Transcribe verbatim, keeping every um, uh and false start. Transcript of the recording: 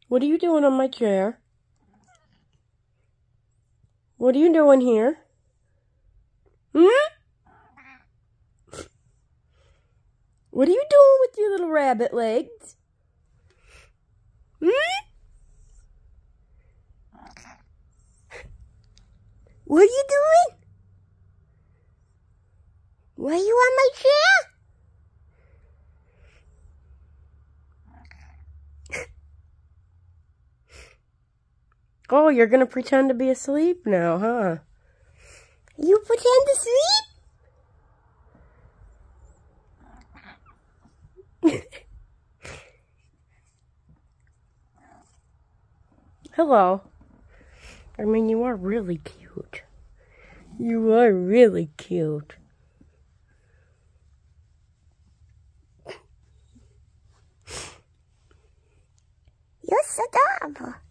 What are you doing on my chair? What are you doing here? Hmm? What are you doing with your little rabbit legs? Hmm? What are you doing? Why are you on my chair? Oh, you're gonna pretend to be asleep now, huh? You pretend to sleep? Hello. I mean, you are really cute. You are really cute. You're so adorable.